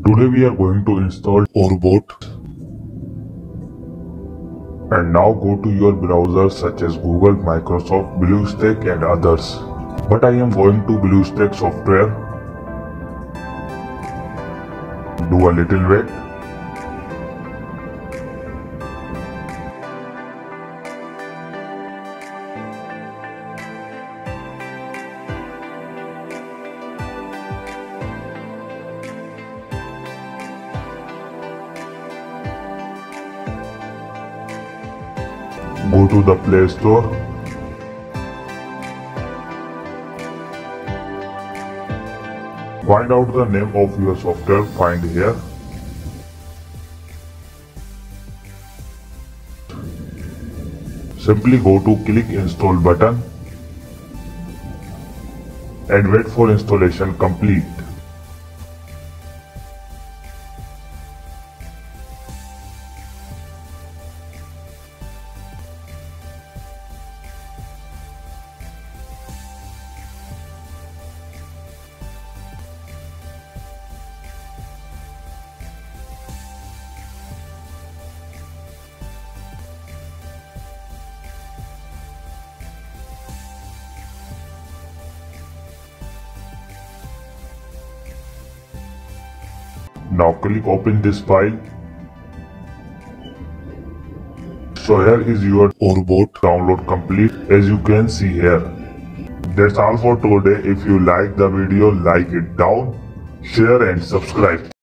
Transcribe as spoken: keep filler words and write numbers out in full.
Today we are going to install Orbot. And now go to your browser such as Google, Microsoft, BlueStack and others. But I am going to BlueStack software. Do a little wait. Go to the Play Store. Find out the name of your software, find here. Simply go to click install button and wait for installation complete. Now click open this file. So here is your Orbot download complete, as you can see here. That's all for today. If you like the video, like it down, share and subscribe.